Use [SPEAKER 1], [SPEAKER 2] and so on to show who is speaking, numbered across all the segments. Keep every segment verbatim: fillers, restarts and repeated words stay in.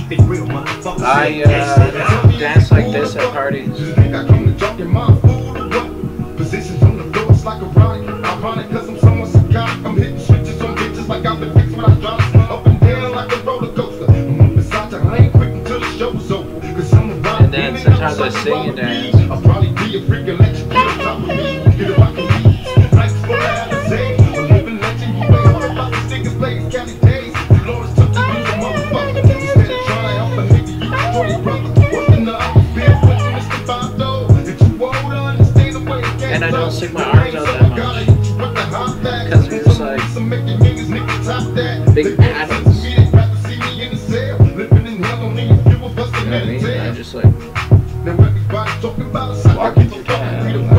[SPEAKER 1] I uh, dance like this at parties.
[SPEAKER 2] Positions on the floor, it's like a riot. Ironic, cause I'm someone psychotic. I'm hitting switches on bitches like I've been fixed when I drop. Up and down like a roller coaster. I'm on beside you, I ain't quick until the show's over. Cause I'm around.
[SPEAKER 1] And then sometimes I sing and dance.
[SPEAKER 2] I'll probably be a freak and let you get on top of me. Get a rock and beats. Nice for what I say. A living legend, you ain't all about the stickers, plays, county days. The Lord is took to use a motherfucker. Instead of trying to help a nigga, you destroy your brother. What's the nut? Feel what you Mister Bob though. That you won't understand the way it
[SPEAKER 1] And I don't stick my arms out that much. Because I'm just like big patties. You know what I mean? I just like walk into town.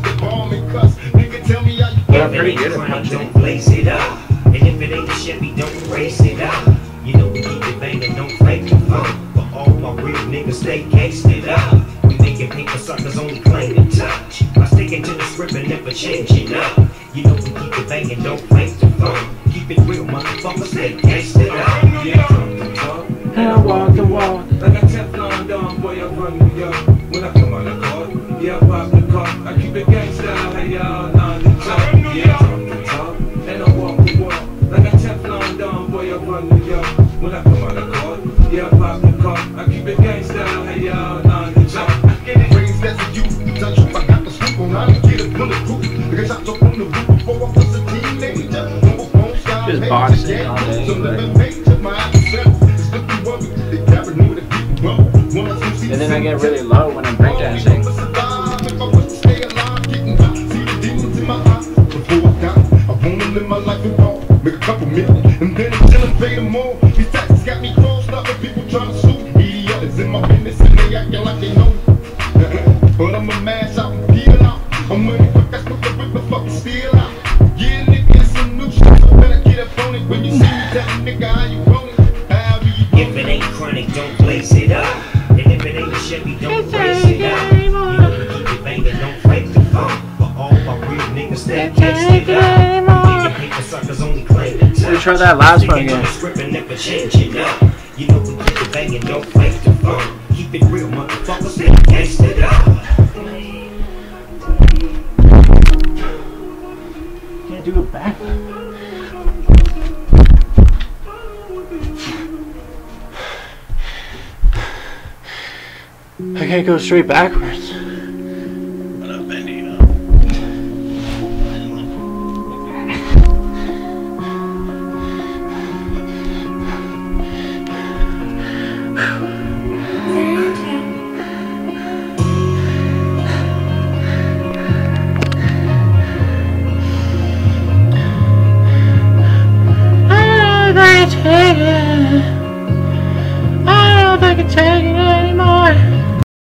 [SPEAKER 1] But I'm pretty good at punching.
[SPEAKER 3] Don't blaze it up. And if it ain't Chevy, don't race it up. You know we keep it banging, don't fake the fun. But all my real niggas stay casted up. We making paper suckers only claim to touch. By sticking to the script and never changing up. You know we keep it banging, don't fake the fun. Keep it real, motherfuckers, stay casted up. Yeah, talk, talk.
[SPEAKER 1] And I walk the walk.
[SPEAKER 4] Like a Teflon Don, boy, I run New York. When I come on the court, yeah, I pop the car. I keep it gangsta, hey y'all, nah, the talk. Yeah, talk the talk, and I walk the walk. Like a Teflon Don, boy, I run New York. When I come on the court, yeah, I pop the car. I keep it gangsta, hey y'all, nah, the talk. I get it.
[SPEAKER 2] Raised as a youth, touch you, I got the scoop on. I didn't get a bulletproof. Because I took on the roof before I was a teenager.
[SPEAKER 1] Just boxing all day. And then I get really low when I'm breakdancing.
[SPEAKER 2] Make a couple million, and then I'm chillin', pay them more. These taxes got me crossed up, and people tryna sue. Media is in my business, and they acting like they know. But I'm a mash out and peel out. I'm money quick, that's what the ripper fucking steal out. Yeah, nigga, it's some new shit, so better get up on it. When you see me, tell a nigga how you roll it. How do you roll it?
[SPEAKER 3] If it ain't chronic, don't blaze it up. And if it ain't a Chevy, don't race it up. You know we keep it banging, don't fake the fun. But all my real niggas stay casted up.
[SPEAKER 1] We try that last one again.
[SPEAKER 3] Never changing up. You know we keep it banging, don't fake the fun. Keep it real, motherfuckers, stay gangsta up.
[SPEAKER 1] Can't do it back. I can't go straight backwards.
[SPEAKER 5] But I'm bending up.
[SPEAKER 1] Whew.